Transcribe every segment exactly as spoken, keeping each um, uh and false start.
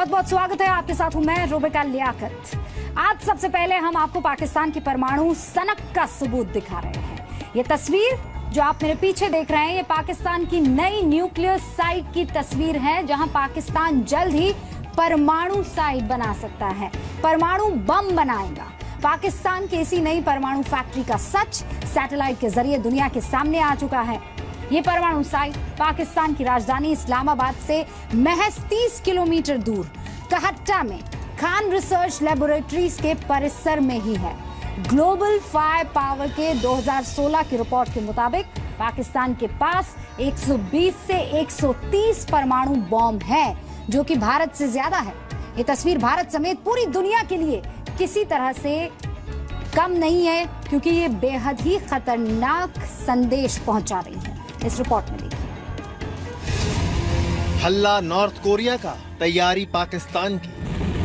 बहुत बहुत स्वागत है, आपके साथ हूं मैं रोबिका लियाकत। आज सबसे पहले हम आपको पाकिस्तान की परमाणु सनक का सबूत दिखा रहे हैं। ये तस्वीर जो आप मेरे पीछे देख रहे हैं, ये पाकिस्तान की नई न्यूक्लियर साइट की तस्वीर है, जहां पाकिस्तान जल्द ही परमाणु साइट बना सकता है, परमाणु बम बनाएगा। पाकिस्तान की इसी नई परमाणु फैक्ट्री का सच सैटेलाइट के जरिए दुनिया के सामने आ चुका है। ये परमाणु साइट पाकिस्तान की राजधानी इस्लामाबाद से महज तीस किलोमीटर दूर कहट्टा में खान रिसर्च लेबोरेटरीज के परिसर में ही है। ग्लोबल फायर पावर के दो हज़ार सोलह की रिपोर्ट के मुताबिक पाकिस्तान के पास एक सौ बीस से एक सौ तीस परमाणु बॉम्ब है, जो कि भारत से ज्यादा है। ये तस्वीर भारत समेत पूरी दुनिया के लिए किसी तरह से कम नहीं है, क्योंकि ये बेहद ही खतरनाक संदेश पहुंचा रही है। इस रिपोर्ट में देखिए। हल्ला नॉर्थ कोरिया का, तैयारी पाकिस्तान की।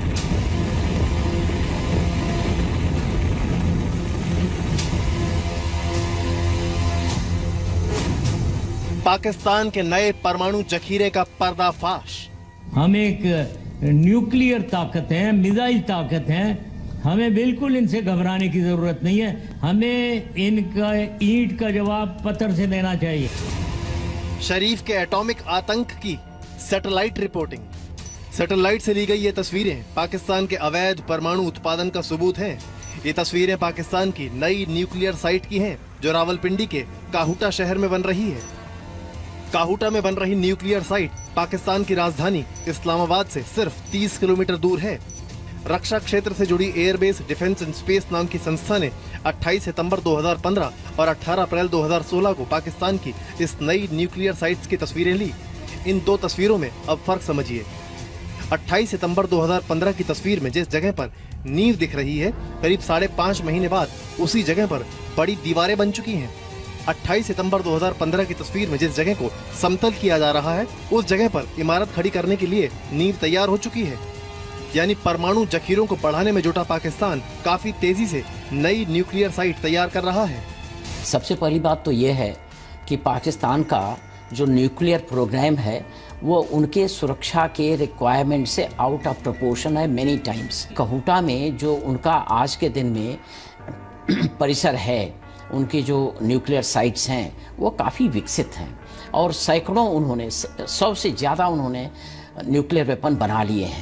पाकिस्तान के नए परमाणु जखीरे का पर्दाफाश। हम एक न्यूक्लियर ताकत हैं, मिसाइल ताकत हैं, हमें बिल्कुल इनसे घबराने की जरूरत नहीं है। हमें इनका ईंट का जवाब पत्थर से देना चाहिए। शरीफ के एटॉमिक आतंक की सैटेलाइट रिपोर्टिंग। सैटेलाइट से ली गई ये तस्वीरें पाकिस्तान के अवैध परमाणु उत्पादन का सबूत हैं। ये तस्वीरें पाकिस्तान की नई न्यूक्लियर साइट की हैं, जो रावलपिंडी के काहुटा शहर में बन रही है। काहुटा में बन रही न्यूक्लियर साइट पाकिस्तान की राजधानी इस्लामाबाद से सिर्फ तीस किलोमीटर दूर है। रक्षा क्षेत्र से जुड़ी एयरबेस डिफेंस एंड स्पेस नाम की संस्था ने अट्ठाईस सितंबर दो हज़ार पंद्रह और अठारह अप्रैल दो हज़ार सोलह को पाकिस्तान की इस नई न्यूक्लियर साइट्स की तस्वीरें ली। इन दो तस्वीरों में अब फर्क समझिए। अट्ठाईस सितंबर दो हज़ार पंद्रह की तस्वीर में जिस जगह पर नींव दिख रही है, करीब साढ़े पाँच महीने बाद उसी जगह पर बड़ी दीवारें बन चुकी हैं। अट्ठाईस सितंबर दो हज़ार पंद्रह की तस्वीर में जिस जगह को समतल किया जा रहा है, उस जगह पर इमारत खड़ी करने के लिए नींव तैयार हो चुकी है। यानी परमाणु जखीरों को बढ़ाने में जुटा पाकिस्तान काफी तेजी से नई न्यूक्लियर साइट तैयार कर रहा है। सबसे पहली बात तो ये है कि पाकिस्तान का जो न्यूक्लियर प्रोग्राम है वो उनके सुरक्षा के रिक्वायरमेंट से आउट ऑफ प्रोपोर्शन है मेनी टाइम्स। काहुटा में जो उनका आज के दिन में परिसर है, उनकी जो न्यूक्लियर साइट्स हैं वो काफ़ी विकसित हैं और सैकड़ों उन्होंने सौ से ज़्यादा उन्होंने न्यूक्लियर वेपन बना लिए हैं।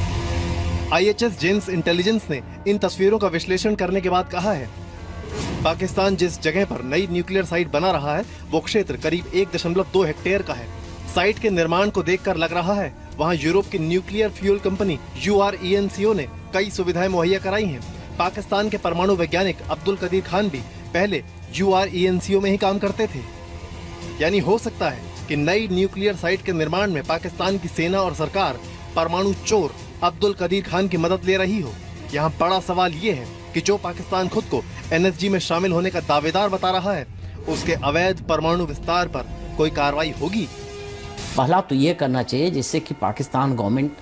I H S Jane's intelligence ने इन तस्वीरों का विश्लेषण करने के बाद कहा है, पाकिस्तान जिस जगह पर नई न्यूक्लियर साइट बना रहा है वो क्षेत्र करीब एक दशमलव दो हेक्टेयर का है। साइट के निर्माण को देखकर लग रहा है वहां यूरोप की nuclear fuel company U R E N C O ने कई सुविधाएं मुहैया कराई हैं। पाकिस्तान के परमाणु वैज्ञानिक अब्दुल कदीर खान भी पहले U R E N C O में ही काम करते थे। यानी हो सकता है कि नई न्यूक्लियर साइट के निर्माण में पाकिस्तान की सेना और सरकार परमाणु चोर अब्दुल कदीर खान की मदद ले रही हो। यहाँ बड़ा सवाल ये है कि जो पाकिस्तान खुद को एन एस जी में शामिल होने का दावेदार बता रहा है, उसके अवैध परमाणु विस्तार पर कोई कार्रवाई होगी? पहला तो ये करना चाहिए जिससे कि पाकिस्तान गवर्नमेंट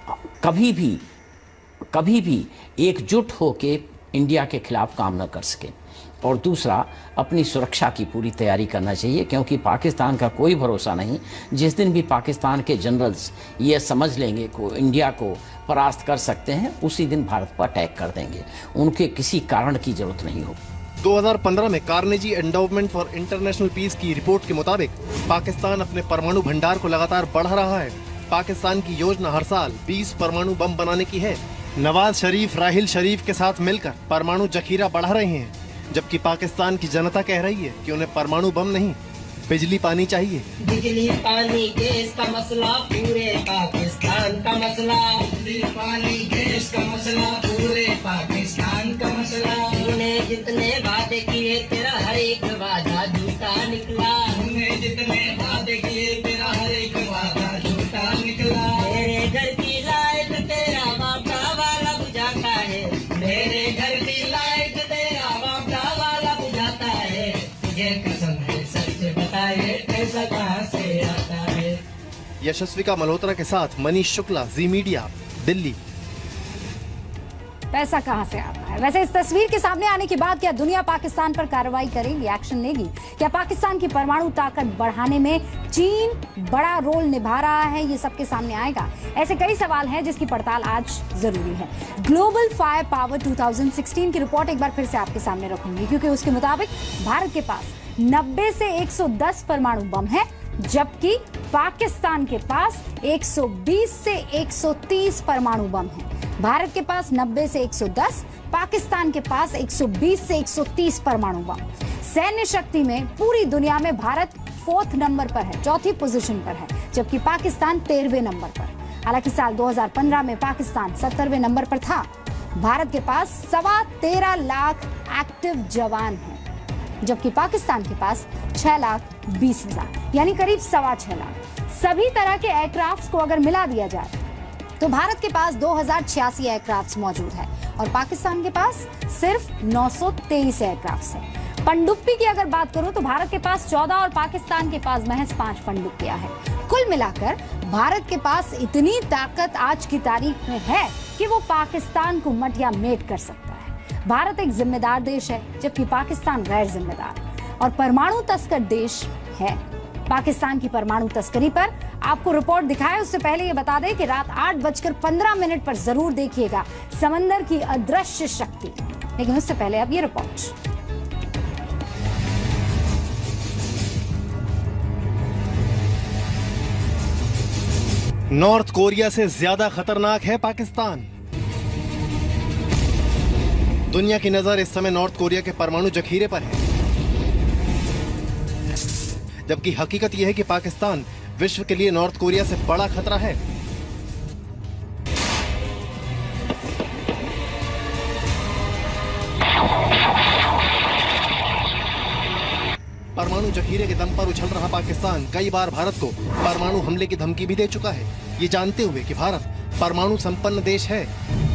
कभी भी कभी भी एकजुट होके इंडिया के खिलाफ काम न कर सके, और दूसरा अपनी सुरक्षा की पूरी तैयारी करना चाहिए, क्योंकि पाकिस्तान का कोई भरोसा नहीं। जिस दिन भी पाकिस्तान के जनरल्स ये समझ लेंगे को इंडिया को परास्त कर सकते हैं, उसी दिन भारत पर अटैक कर देंगे। उनके किसी कारण की जरूरत नहीं होगी। दो हज़ार पंद्रह में Carnegie Endowment for International Peace की रिपोर्ट के मुताबिक पाकिस्तान अपने परमाणु भंडार को लगातार बढ़ा रहा है। पाकिस्तान की योजना हर साल बीस परमाणु बम बनाने की है। नवाज शरीफ राहिल शरीफ के साथ मिलकर परमाणु जखीरा बढ़ा रहे हैं, जबकि पाकिस्तान की जनता कह रही है कि उन्हें परमाणु बम नहीं, बिजली पानी चाहिए। बिजली पानी गैस का मसला पूरे पाकिस्तान का मसला। बिजली पानी गैस का मसला पूरे पाकिस्तान का मसला। तूने जितने वादे किए तेरा हर एक वादा झूठा निकला। तूने जितने वादे किए तेरा हर एक वादा झूठा निकला। मेरे घर की लाइट तेरा वादा वाला बुझाता है। मेरे घर की लाइट तेरा वादा वाला बुझाता है। तुझे कसम है सच बताए पैसा कहाँ से आता है। यशस्विका मल्होत्रा के साथ मनीष शुक्ला, जी मीडिया, दिल्ली। पैसा कहाँ से आता है? है। वैसे इस तस्वीर के सामने आने के बाद क्या दुनिया पाकिस्तान पर कार्रवाई करेगी, एक्शन लेगी? क्या पाकिस्तान की परमाणु ताकत बढ़ाने में चीन बड़ा रोल निभा रहा है? ये सबके सामने आएगा। ऐसे कई सवाल हैं जिसकी पड़ताल आज जरूरी है। ग्लोबल फायर पावर दो हज़ार सोलह की रिपोर्ट एक बार फिर से आपके सामने रखूंगी, क्योंकि उसके मुताबिक भारत के पास नब्बे से एक सौ दस परमाणु बम है, जबकि पाकिस्तान के पास एक सौ बीस से एक सौ तीस परमाणु बम है। भारत के पास नब्बे से एक सौ दस, पाकिस्तान के पास एक सौ बीस से एक सौ तीस परमाणु बम। सैन्य शक्ति में पूरी दुनिया में भारत फोर्थ नंबर पर है, चौथी पोजीशन पर है, जबकि पाकिस्तान तेरहवें नंबर पर। हालांकि साल दो हज़ार पंद्रह में पाकिस्तान सत्तरवें नंबर पर था। भारत के पास सवा तेरह लाख एक्टिव जवान हैं, जबकि पाकिस्तान के पास छह लाख बीस हजार यानी करीब सवा छह लाख। सभी तरह के एयरक्राफ्ट को अगर मिला दिया जाए तो भारत के पास दो हजार छियासी एयरक्राफ्ट मौजूद है और पाकिस्तान के पास सिर्फ नौ सौ तेईस एयरक्राफ्ट है। पनडुब्बी की अगर बात करूं तो भारत के पास चौदह और पाकिस्तान के पास महज पांच पनडुब्बियां हैं। कुल मिलाकर भारत के पास इतनी ताकत आज की तारीख में है कि वो पाकिस्तान को मटिया मेट कर सकता है। भारत एक जिम्मेदार देश है, जबकि पाकिस्तान गैर जिम्मेदार और परमाणु तस्कर देश है। पाकिस्तान की परमाणु तस्करी पर आपको रिपोर्ट दिखाए उससे पहले ये बता दें कि रात आठ बजकर पंद्रह मिनट पर जरूर देखिएगा समंदर की अदृश्य शक्ति। लेकिन उससे पहले अब ये रिपोर्ट। नॉर्थ कोरिया से ज्यादा खतरनाक है पाकिस्तान। दुनिया की नजर इस समय नॉर्थ कोरिया के परमाणु जखीरे पर है, जबकि हकीकत यह है कि पाकिस्तान विश्व के लिए नॉर्थ कोरिया से बड़ा खतरा है। परमाणु जखीरे के दम पर उछल रहा पाकिस्तान कई बार भारत को परमाणु हमले की धमकी भी दे चुका है, ये जानते हुए कि भारत परमाणु संपन्न देश है।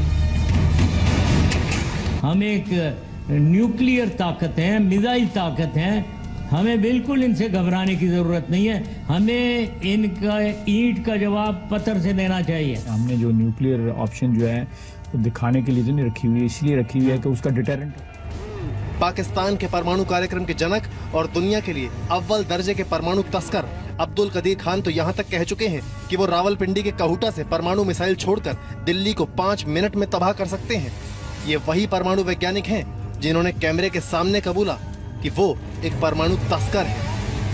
हम एक न्यूक्लियर ताकत है, मिसाइल ताकत है, हमें बिल्कुल इनसे घबराने की जरूरत नहीं है। हमें इनका ईंट का जवाब पत्थर से देना चाहिए। हमने जो न्यूक्लियर ऑप्शन जो है वो दिखाने के लिए तो नहीं रखी हुई है, इसलिए रखी हुई है कि उसका डिटेरेंट। पाकिस्तान के परमाणु कार्यक्रम के जनक और दुनिया के लिए अव्वल दर्जे के परमाणु तस्कर अब्दुल कदीर खान तो यहाँ तक कह चुके हैं कि वो रावलपिंडी के कहूटा से परमाणु मिसाइल छोड़कर दिल्ली को पाँच मिनट में तबाह कर सकते हैं। ये वही परमाणु वैज्ञानिक हैं जिन्होंने कैमरे के सामने कबूला कि वो एक परमाणु तस्कर है।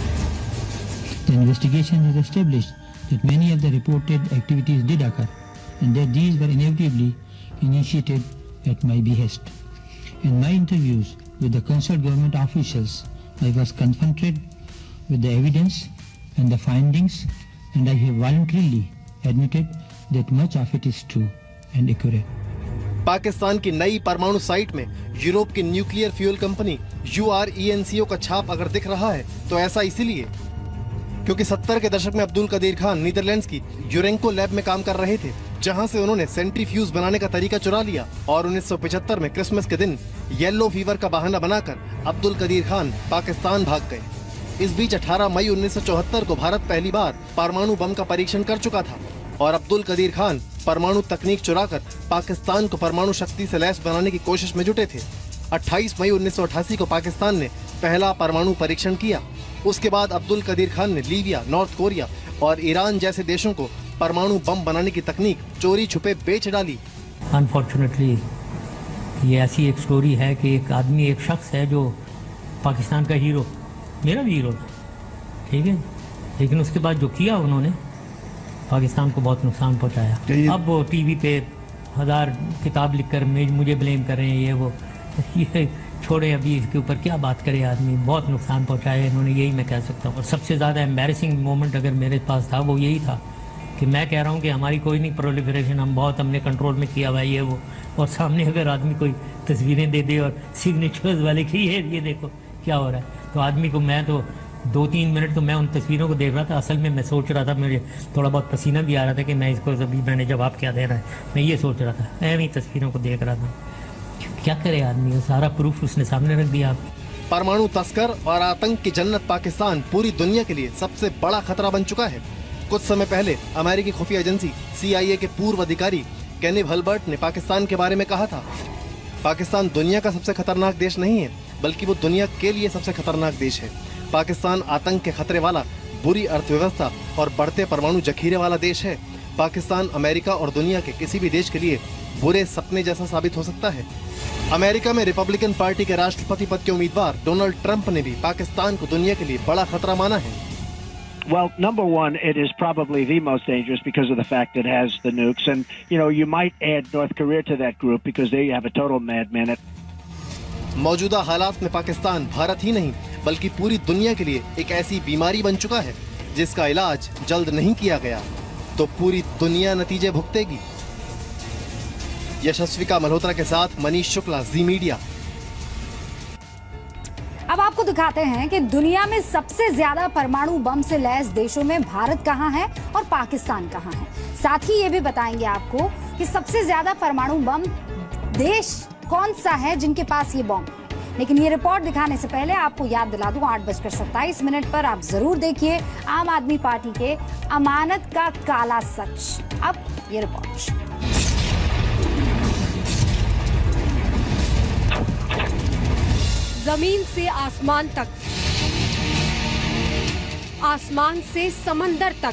The investigation has established that many of the reported activities did occur and that these were inevitably initiated at my behest. In my interviews with the concerned government officials, I was confronted with the evidence and the findings, and I have voluntarily admitted that much of it is true and accurate. Pakistan की नई परमाणु site में Europe की nuclear fuel company U R E N C O का छाप अगर दिख रहा है तो ऐसा इसीलिए क्योंकि सत्तर के दशक में अब्दुल कदीर खान नीदरलैंड्स की यूरेंको लैब में काम कर रहे थे, जहां से उन्होंने सेंट्रीफ्यूज बनाने का तरीका चुरा लिया और उन्नीस सौ पचहत्तर में क्रिसमस के दिन येलो फीवर का बहाना बनाकर अब्दुल कदीर खान पाकिस्तान भाग गए। इस बीच अठारह मई उन्नीस सौ चौहत्तर को भारत पहली बार परमाणु बम का परीक्षण कर चुका था और अब्दुल कदीर खान परमाणु तकनीक चुराकर पाकिस्तान को परमाणु शक्ति से लैस बनाने की कोशिश में जुटे थे। अट्ठाईस मई उन्नीस सौ अठासी को पाकिस्तान ने पहला परमाणु परीक्षण किया। उसके बाद अब्दुल कदीर खान ने लीबिया, नॉर्थ कोरिया और ईरान जैसे देशों को परमाणु बम बनाने की तकनीक चोरी छुपे बेच डाली। अनफॉर्चुनेटली ये ऐसी एक स्टोरी है कि एक आदमी, एक शख्स है जो पाकिस्तान का हीरो, मेरा भी हीरो था, ठीक है, लेकिन उसके बाद जो किया उन्होंने पाकिस्तान को बहुत नुकसान पहुंचाया। अब वो टीवी पे हजार किताब लिखकर मुझे ब्लेम कर रहे हैं, ये वो ये छोड़े, अभी इसके ऊपर क्या बात करे आदमी। बहुत नुकसान पहुंचाया इन्होंने, यही मैं कह सकता हूँ। और सबसे ज़्यादा एम्बैरेसिंग मोमेंट अगर मेरे पास था वो यही था कि मैं कह रहा हूँ कि हमारी कोई नहीं प्रोलिफरेशन, हम बहुत हमने कंट्रोल में किया हुआ ये वो, और सामने अगर आदमी कोई तस्वीरें दे दे और सिग्नेचर्स वाले की ये ये देखो क्या हो रहा है, तो आदमी को, मैं तो दो तीन मिनट तो मैं उन तस्वीरों को देख रहा था। असल में मैं सोच रहा था, मुझे थोड़ा बहुत पसीना भी आ रहा था कि मैं इसको अभी मैंने जवाब क्या देना है, मैं ये सोच रहा था, मैं भी तस्वीरों को देख रहा था। क्या करे आदमी, सारा प्रूफ उसने सामने रख दिया। परमाणु तस्कर और आतंक की जन्नत पाकिस्तान पूरी दुनिया के लिए सबसे बड़ा खतरा बन चुका है। कुछ समय पहले अमेरिकी खुफिया एजेंसी सी आई ए के पूर्व अधिकारी केनिव हल्बर्ट ने पाकिस्तान के बारे में कहा था पाकिस्तान दुनिया का सबसे खतरनाक देश नहीं है, बल्कि वो दुनिया के लिए सबसे खतरनाक देश है। पाकिस्तान आतंक के खतरे वाला, बुरी अर्थव्यवस्था और बढ़ते परमाणु जखीरे वाला देश है। पाकिस्तान अमेरिका और दुनिया के किसी भी देश के लिए बुरे सपने जैसा साबित हो सकता है। अमेरिका में रिपब्लिकन पार्टी के राष्ट्रपति पद के उम्मीदवार डोनाल्ड ट्रंप ने भी पाकिस्तान को दुनिया के लिए बड़ा खतरा माना है। Well, number one, it is probably the most dangerous because of the fact it has the nukes. And, you know, you might add North Korea to that group because they have a total madman. मौजूदा हालात में पाकिस्तान भारत ही नहीं बल्कि पूरी दुनिया के लिए एक ऐसी बीमारी बन चुका है जिसका इलाज जल्द नहीं किया गया तो पूरी दुनिया नतीजे भुगतेगी। यशस्विका मल्होत्रा के साथ मनीष शुक्ला, जी मीडिया। अब आपको दिखाते हैं कि दुनिया में सबसे ज्यादा परमाणु बम से लैस देशों में भारत कहां है और पाकिस्तान कहां है। साथ ही ये भी बताएंगे आपको कि सबसे ज्यादा परमाणु बम देश कौन सा है जिनके पास ये बम है। लेकिन ये रिपोर्ट दिखाने से पहले आपको याद दिला दूं, आठ बजकर सत्ताईस मिनट पर आप जरूर देखिए आम आदमी पार्टी के अमानत का काला सच। अब ये रिपोर्ट। जमीन से आसमान तक, आसमान से समंदर तक,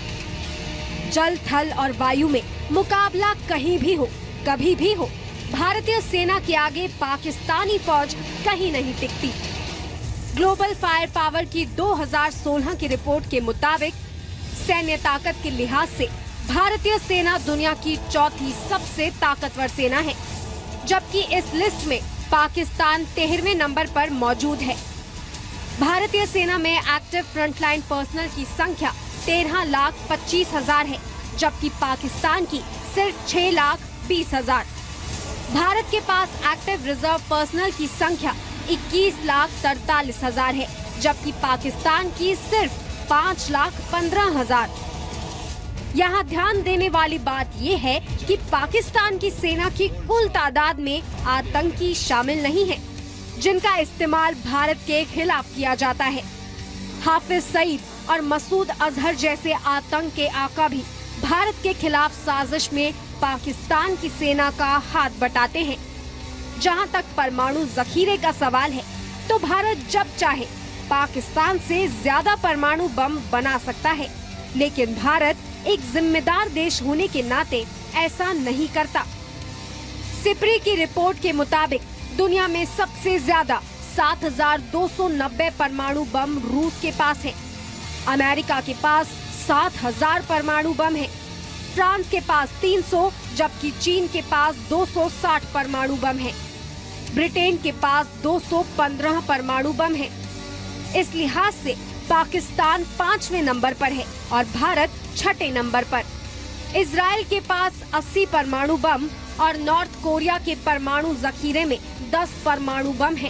जल, थल और वायु में मुकाबला कहीं भी हो, कभी भी हो, भारतीय सेना के आगे पाकिस्तानी फौज कहीं नहीं टिकती। ग्लोबल फायर पावर की दो हज़ार सोलह की रिपोर्ट के मुताबिक सैन्य ताकत के लिहाज से भारतीय सेना दुनिया की चौथी सबसे ताकतवर सेना है, जबकि इस लिस्ट में पाकिस्तान तेरहवें नंबर पर मौजूद है। भारतीय सेना में एक्टिव फ्रंटलाइन पर्सनल की संख्या तेरह लाख पच्चीस हजार है, जबकि पाकिस्तान की सिर्फ छह लाख बीस हजार। भारत के पास एक्टिव रिजर्व पर्सनल की संख्या इक्कीस लाख तैतालीस हजार है, जबकि पाकिस्तान की सिर्फ पाँच लाख पंद्रह हजार। यहाँ ध्यान देने वाली बात ये है कि पाकिस्तान की सेना की कुल तादाद में आतंकी शामिल नहीं है, जिनका इस्तेमाल भारत के खिलाफ किया जाता है। हाफिज सईद और मसूद अजहर जैसे आतंक के आका भी भारत के खिलाफ साजिश में पाकिस्तान की सेना का हाथ बटाते हैं। जहाँ तक परमाणु जखीरे का सवाल है, तो भारत जब चाहे पाकिस्तान से ज्यादा परमाणु बम बना सकता है, लेकिन भारत एक जिम्मेदार देश होने के नाते ऐसा नहीं करता। सिप्री की रिपोर्ट के मुताबिक दुनिया में सबसे ज्यादा सात हजार दो सौ नब्बे परमाणु बम रूस के पास है। अमेरिका के पास सात हजार परमाणु बम है। फ्रांस के पास तीन सौ, जबकि चीन के पास दो सौ साठ परमाणु बम है। ब्रिटेन के पास दो सौ पंद्रह परमाणु बम है। इस लिहाज से पाकिस्तान पांचवें नंबर पर है और भारत छठे नंबर पर। इजराइल के पास अस्सी परमाणु बम और नॉर्थ कोरिया के परमाणु जखीरे में दस परमाणु बम है।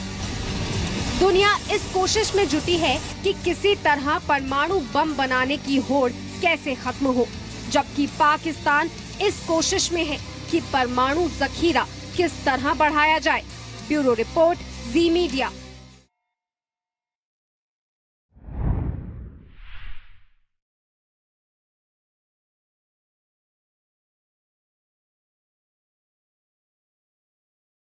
दुनिया इस कोशिश में जुटी है कि किसी तरह परमाणु बम बनाने की होड़ कैसे खत्म हो, जबकि पाकिस्तान इस कोशिश में है कि परमाणु जखीरा किस तरह बढ़ाया जाए। Bureau report, Zee media.